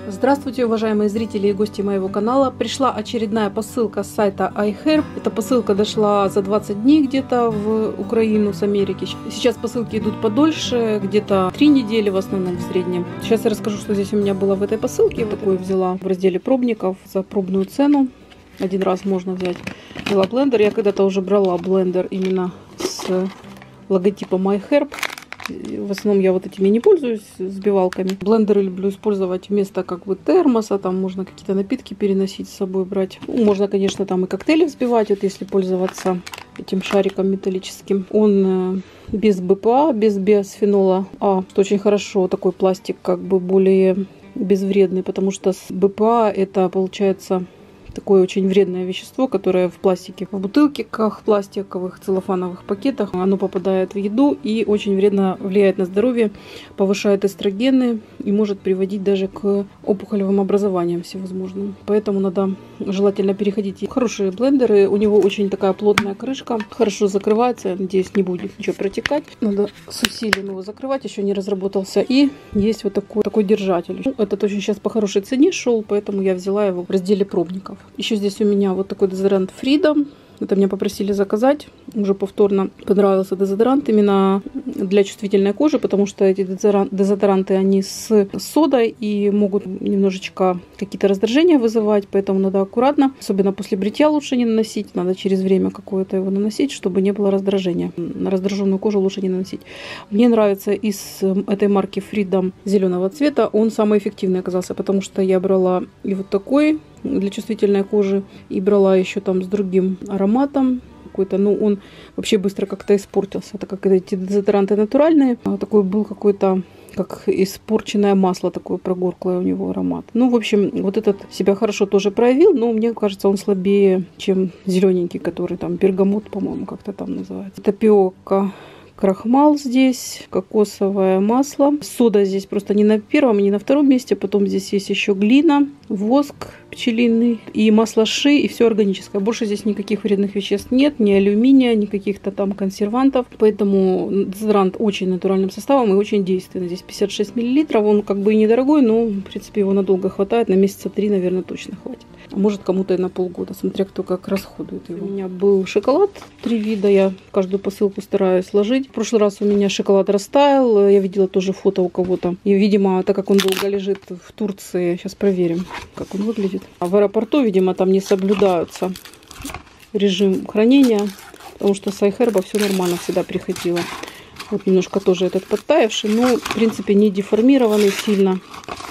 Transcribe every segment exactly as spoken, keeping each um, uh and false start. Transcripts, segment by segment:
Здравствуйте, уважаемые зрители и гости моего канала. Пришла очередная посылка с сайта iHerb. Эта посылка дошла за двадцать дней где-то в Украину с Америки. Сейчас посылки идут подольше, где-то три недели в основном в среднем. Сейчас я расскажу, что здесь у меня было в этой посылке. Вот такую взяла в разделе пробников за пробную цену. Один раз можно взять. Взяла блендер. Я когда-то уже брала блендер именно с логотипом iHerb. В основном я вот этими не пользуюсь взбивалками. Блендеры люблю использовать вместо как бы термоса. Там можно какие-то напитки переносить с собой брать. Ну, можно, конечно, там и коктейли взбивать, вот если пользоваться этим шариком металлическим. Он без БПА, без биосфенола А. Это очень хорошо. Такой пластик как бы более безвредный, потому что с БПА это получается такое очень вредное вещество, которое в пластике, в бутылках пластиковых, целлофановых пакетах, оно попадает в еду и очень вредно влияет на здоровье, повышает эстрогены и может приводить даже к опухолевым образованиям всевозможным. Поэтому надо желательно переходить в хорошие блендеры. У него очень такая плотная крышка, хорошо закрывается, надеюсь, не будет ничего протекать. Надо с усилием его закрывать, еще не разработался. И есть вот такой, такой держатель. Ну, этот очень сейчас по хорошей цене шел, поэтому я взяла его в разделе пробников. Еще здесь у меня вот такой дезодорант Freedom. Это меня попросили заказать. Уже повторно понравился дезодорант именно для чувствительной кожи, потому что эти дезодоранты, они с содой и могут немножечко какие-то раздражения вызывать, поэтому надо аккуратно. Особенно после бритья лучше не наносить. Надо через время какое-то его наносить, чтобы не было раздражения. На раздраженную кожу лучше не наносить. Мне нравится из этой марки Freedom зеленого цвета. Он самый эффективный оказался, потому что я брала и вот такой для чувствительной кожи, и брала еще там с другим ароматом какой-то, но он вообще быстро как-то испортился, так как эти дезодоранты натуральные. Такой был какой-то как испорченное масло, такое прогорклое у него аромат. Ну, в общем, вот этот себя хорошо тоже проявил, но мне кажется, он слабее, чем зелененький, который там бергамот, по-моему, как-то там называется. Тапиока. Крахмал здесь, кокосовое масло. Сода здесь просто не на первом, не на втором месте. Потом здесь есть еще глина, воск пчелиный и масло ши, и все органическое. Больше здесь никаких вредных веществ нет, ни алюминия, ни каких-то там консервантов. Поэтому дезодорант очень натуральным составом и очень действенный. Здесь пятьдесят шесть миллилитров. Он как бы и недорогой, но в принципе его надолго хватает. На месяца три, наверное, точно хватит. А может кому-то и на полгода, смотря кто как расходует его. У меня был шоколад, три вида, я каждую посылку стараюсь сложить. В прошлый раз у меня шоколад растаял, я видела тоже фото у кого-то. И, видимо, так как он долго лежит в Турции, сейчас проверим, как он выглядит. А в аэропорту, видимо, там не соблюдаются режим хранения, потому что с iHerb все нормально всегда приходило. Вот немножко тоже этот подтаявший, но, в принципе, не деформированный сильно.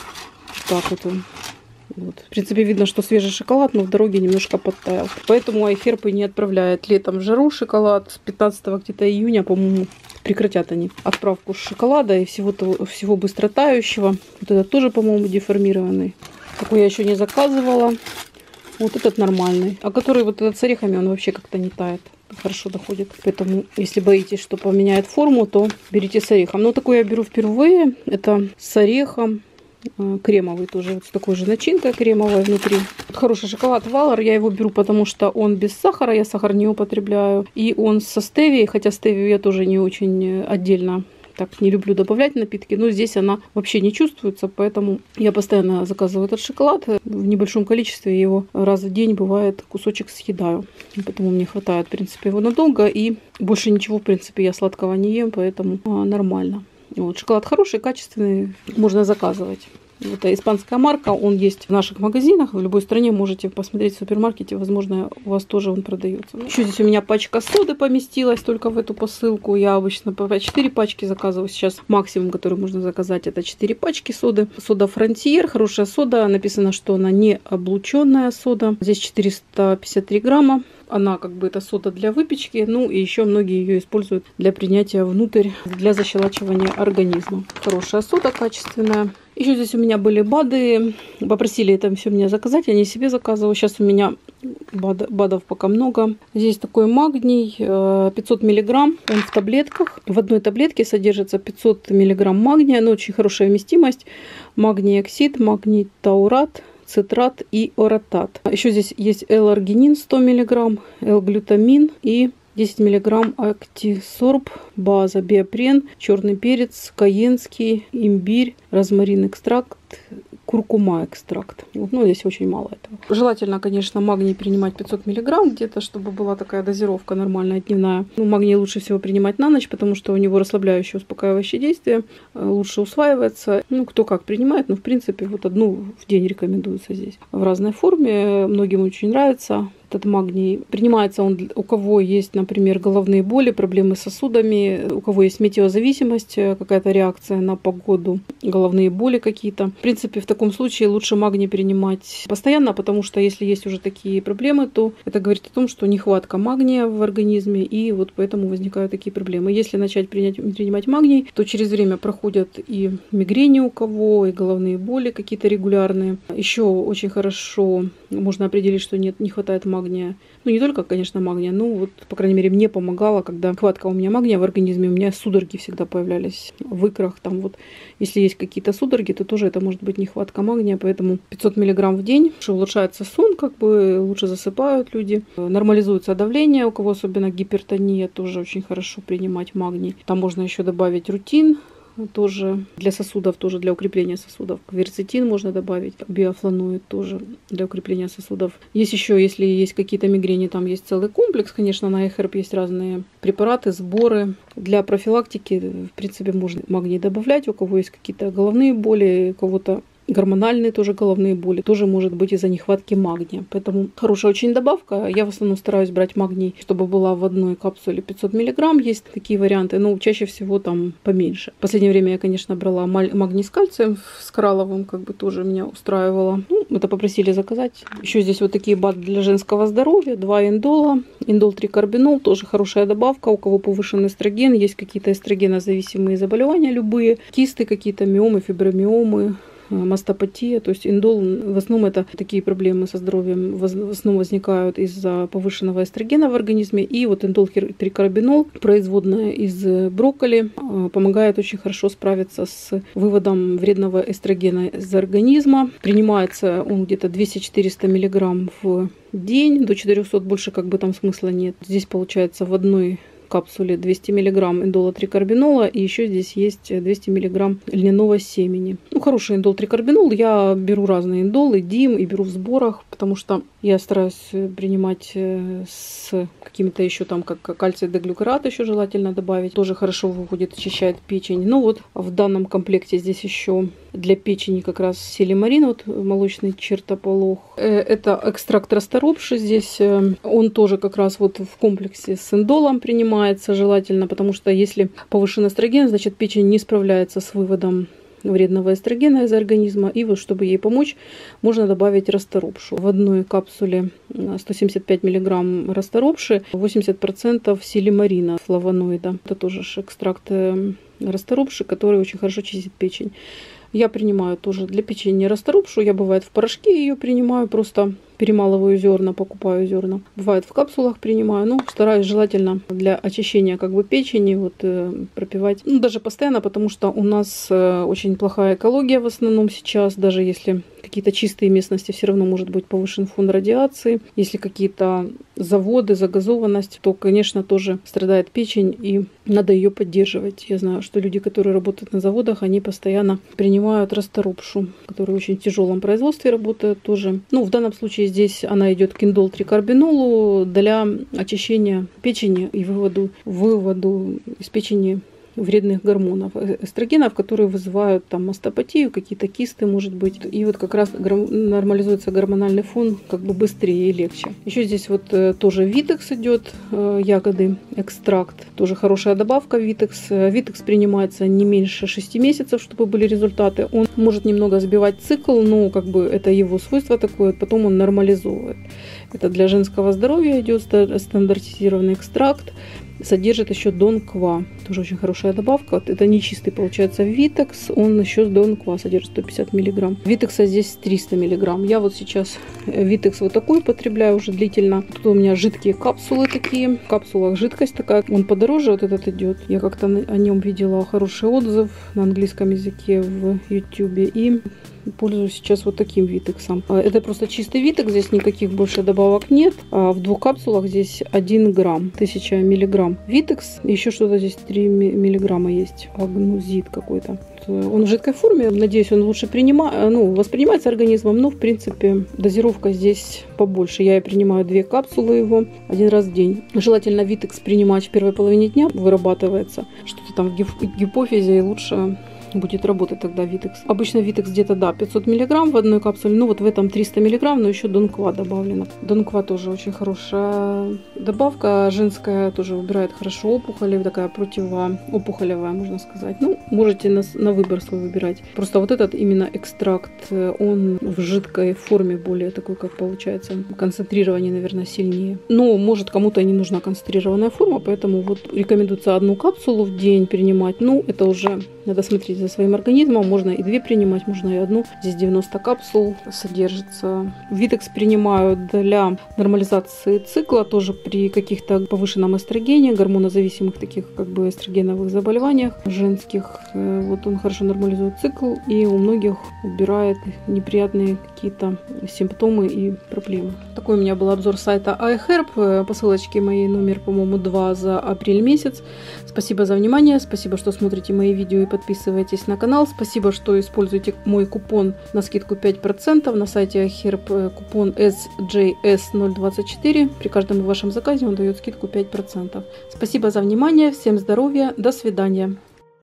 Так вот он. Вот. В принципе, видно, что свежий шоколад, но в дороге немножко подтаял. Поэтому iHerb и не отправляет летом в жару шоколад. С пятнадцатого где-то июня, по-моему, прекратят они отправку шоколада и всего, того, всего быстро тающего. Вот этот тоже, по-моему, деформированный. Такой я еще не заказывала. Вот этот нормальный. А который вот этот с орехами, он вообще как-то не тает. Хорошо доходит. Поэтому, если боитесь, что поменяет форму, то берите с орехом. Но такой я беру впервые. Это с орехом. Кремовый тоже, вот с такой же начинкой кремовой внутри. Хороший шоколад Валар, я его беру, потому что он без сахара, я сахар не употребляю. И он со стевией, хотя стевию я тоже не очень отдельно так не люблю добавлять напитки, но здесь она вообще не чувствуется, поэтому я постоянно заказываю этот шоколад. В небольшом количестве его раз в день, бывает, кусочек съедаю. Поэтому мне хватает, в принципе, его надолго. И больше ничего, в принципе, я сладкого не ем, поэтому нормально. Вот, шоколад хороший, качественный, можно заказывать. Это испанская марка, он есть в наших магазинах, в любой стране можете посмотреть в супермаркете, возможно, у вас тоже он продается. Еще здесь у меня пачка соды поместилась только в эту посылку. Я обычно по четыре пачки заказываю. Сейчас максимум, который можно заказать, это четыре пачки соды. Сода Frontier, хорошая сода. Написано, что она не облученная сода. Здесь четыреста пятьдесят три грамма. Она как бы это сода для выпечки. Ну и еще многие ее используют для принятия внутрь, для защелачивания организма. Хорошая сода, качественная. Еще здесь у меня были БАДы. Попросили это все мне заказать. Я не себе заказывала. Сейчас у меня БАД, БАДов пока много. Здесь такой магний. пятьсот миллиграмм. Он в таблетках. В одной таблетке содержится пятьсот миллиграмм магния. Но очень хорошая вместимость. Магний оксид, магний таурат, цитрат и оратат. Еще здесь есть L-аргинин сто миллиграмм, L-глютамин и десять миллиграмм актисорб, база, биопрен, черный перец, каенский, имбирь, розмарин экстракт, куркума экстракт. Ну, здесь очень мало этого. Желательно, конечно, магний принимать пятьсот миллиграмм где-то, чтобы была такая дозировка нормальная, дневная. Ну, магний лучше всего принимать на ночь, потому что у него расслабляющее, успокаивающее действие, лучше усваивается. Ну, кто как принимает, но, в принципе, вот одну в день рекомендуется здесь. В разной форме, многим очень нравится этот магний. Принимается он у кого есть, например, головные боли, проблемы с сосудами, у кого есть метеозависимость, какая-то реакция на погоду, головные боли какие-то. В принципе, в таком случае лучше магний принимать постоянно, потому что если есть уже такие проблемы, то это говорит о том, что нехватка магния в организме, и вот поэтому возникают такие проблемы. Если начать принять, принимать магний, то через время проходят и мигрени у кого, и головные боли какие-то регулярные. Еще очень хорошо можно определить, что нет, не хватает магния. магния. Ну, не только, конечно, магния, но вот, по крайней мере, мне помогало, когда нехватка у меня магния в организме, у меня судороги всегда появлялись в икрах. Там вот, если есть какие-то судороги, то тоже это может быть нехватка магния, поэтому пятьсот миллиграмм в день. Что улучшается сон, как бы лучше засыпают люди. Нормализуется давление, у кого особенно гипертония, тоже очень хорошо принимать магний. Там можно еще добавить рутин. Тоже для сосудов, тоже для укрепления сосудов. Кверцетин можно добавить, биофлавоноид тоже для укрепления сосудов. Есть еще, если есть какие-то мигрени, там есть целый комплекс. Конечно, на iHerb есть разные препараты, сборы. Для профилактики, в принципе, можно магний добавлять. У кого есть какие-то головные боли, у кого-то гормональные тоже головные боли, тоже может быть из-за нехватки магния. Поэтому хорошая очень добавка. Я в основном стараюсь брать магний, чтобы была в одной капсуле пятьсот миллиграмм. Есть такие варианты, но чаще всего там поменьше. В последнее время я, конечно, брала магний с кальцием, с коралловым, как бы тоже меня устраивало. Ну, это попросили заказать. Еще здесь вот такие БАДы для женского здоровья. Два индола. Индол трикарбинол, тоже хорошая добавка. У кого повышенный эстроген, есть какие-то эстрогенозависимые заболевания любые. Кисты какие-то, миомы, фибромиомы, мастопатия, то есть индол, в основном это такие проблемы со здоровьем в основном возникают из-за повышенного эстрогена в организме. И вот индол трикарбинол, производная из брокколи, помогает очень хорошо справиться с выводом вредного эстрогена из организма. Принимается он где-то двести-четыреста миллиграмм в день, до четырёхсот больше как бы там смысла нет. Здесь получается в одной капсуле двести миллиграмм индола трикарбинола, и еще здесь есть двести миллиграмм льняного семени. Ну, хороший индол трикарбинол. Я беру разные индолы, дим, и беру в сборах, потому что я стараюсь принимать с какими-то еще там, как кальций деглюкарат еще желательно добавить. Тоже хорошо выходит, очищает печень. Ну вот в данном комплекте здесь еще для печени как раз силимарин, вот молочный чертополох. Это экстракт расторопши. Здесь он тоже как раз вот в комплексе с индолом принимается желательно, потому что если повышен эстроген, значит печень не справляется с выводом вредного эстрогена из организма. И вот чтобы ей помочь, можно добавить расторопшу. В одной капсуле сто семьдесят пять миллиграмм расторопши, восемьдесят процентов силимарина, флавоноида. Это тоже экстракт расторопши, который очень хорошо чистит печень. Я принимаю тоже для печени расторопшу. Я, бывает, в порошке ее принимаю, просто перемалываю зерна, покупаю зерна. Бывает, в капсулах принимаю. Ну, стараюсь желательно для очищения как бы печени вот э, пропивать. Ну, даже постоянно, потому что у нас э, очень плохая экология в основном сейчас. Даже если какие-то чистые местности, все равно может быть повышен фон радиации. Если какие-то заводы, загазованность, то, конечно, тоже страдает печень, и надо ее поддерживать. Я знаю, что люди, которые работают на заводах, они постоянно принимают расторопшу, которая в очень тяжелом производстве работает тоже. Ну, в данном случае здесь она идет к индол трикарбинолу для очищения печени и выводу, выводу из печени вредных гормонов, эстрогенов, которые вызывают там мастопатию, какие-то кисты, может быть. И вот как раз нормализуется гормональный фон как бы быстрее и легче. Еще здесь вот тоже витекс идет, ягоды, экстракт. Тоже хорошая добавка витекс. Витекс принимается не меньше шести месяцев, чтобы были результаты. Он может немного сбивать цикл, но как бы это его свойство такое, потом он нормализовывает. Это для женского здоровья идет стандартизированный экстракт. Содержит еще донква, тоже очень хорошая добавка. Вот это не чистый, получается, витекс, он еще с донква содержит сто пятьдесят миллиграмм. Витекса здесь триста миллиграмм. Я вот сейчас витекс вот такой употребляю уже длительно. Тут у меня жидкие капсулы такие, в капсулах жидкость такая. Он подороже вот этот идет. Я как-то о нем видела хороший отзыв на английском языке в ютубе, и пользуюсь сейчас вот таким витексом. Это просто чистый витекс, здесь никаких больше добавок нет. А в двух капсулах здесь один грамм, тысяча миллиграмм витекс. Еще что-то здесь три миллиграмма есть, агнузит какой-то. Он в жидкой форме, надеюсь, он лучше принимает, ну, воспринимается организмом, но, в принципе, дозировка здесь побольше. Я принимаю две капсулы его один раз в день. Желательно Витекс принимать в первой половине дня, вырабатывается что-то там в гипофизе, и лучше будет работать тогда Витекс. Обычно Витекс где-то, да, пятьсот миллиграмм в одной капсуле, ну вот в этом триста миллиграмм, но еще Донква добавлено. Донква тоже очень хорошая добавка, женская, тоже убирает хорошо опухоли, такая противоопухолевая, можно сказать. Ну, можете на, на выбор свой выбирать. Просто вот этот именно экстракт, он в жидкой форме более такой, как получается, концентрирование, наверное, сильнее. Но может кому-то не нужна концентрированная форма, поэтому вот рекомендуется одну капсулу в день принимать. Ну, это уже надо смотреть за своим организмом. Можно и две принимать, можно и одну. Здесь девяносто капсул содержится. Витекс принимаю для нормализации цикла, тоже при каких-то повышенном эстрогене, гормонозависимых таких как бы эстрогеновых заболеваниях женских. Вот он хорошо нормализует цикл и у многих убирает неприятные какие-то симптомы и проблемы. Такой у меня был обзор сайта iHerb. По ссылочке моей номер, по-моему, два за апрель месяц. Спасибо за внимание, спасибо, что смотрите мои видео и подписываетесь на канал. Спасибо, что используете мой купон на скидку пять процентов на сайте iHerb, купон эс джей эс ноль двадцать четыре. При каждом вашем заказе он дает скидку пять процентов. Спасибо за внимание, всем здоровья, до свидания.